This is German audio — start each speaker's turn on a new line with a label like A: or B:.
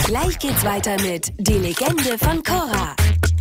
A: Gleich geht's weiter mit Die Legende von Korra.